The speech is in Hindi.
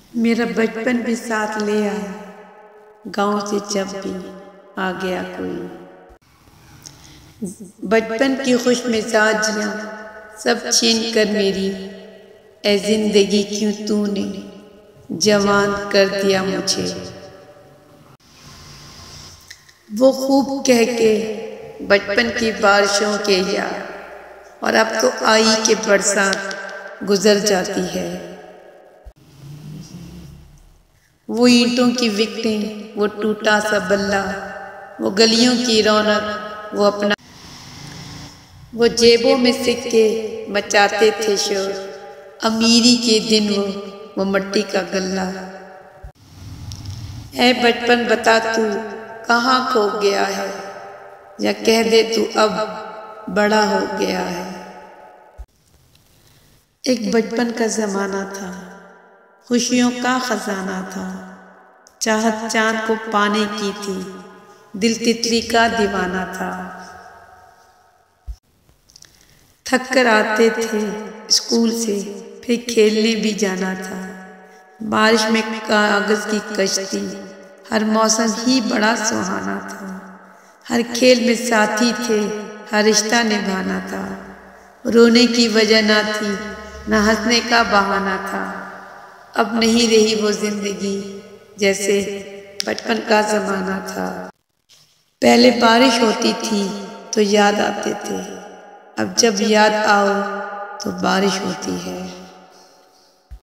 मेरा बचपन भी साथ ले आया, गांव से जब भी आ गया कोई। बचपन की खुश मिजाजियाँ सब छीन कर मेरी, ए जिंदगी क्यों तूने जवान कर दिया मुझे। वो खूब कह के बचपन की बारिशों के यार, और अब तो आई के बरसात गुजर जाती है। वो ईंटों की विकटें, वो टूटा सा बल्ला, वो गलियों की रौनक, वो अपना, वो जेबों में सिक्के मचाते थे शोर, अमीरी के दिन वो मट्टी का गल्ला। ऐ बचपन बता तू कहाँ खो गया है, या कह दे तू अब बड़ा हो गया है। एक बचपन का जमाना था, खुशियों का खजाना था, चाहत चांद को पाने की थी, दिल तितली का दीवाना था। थक कर आते थे स्कूल से, फिर खेलने भी जाना था। बारिश में कागज की कश्ती, हर मौसम ही बड़ा सुहाना था। हर खेल में साथी थे, हर रिश्ता निभाना था। रोने की वजह ना थी, ना हंसने का बहाना था। अब नहीं रही वो जिंदगी जैसे बचपन का जमाना था। पहले बारिश होती थी तो याद आते थे, अब जब याद आओ तो बारिश होती है।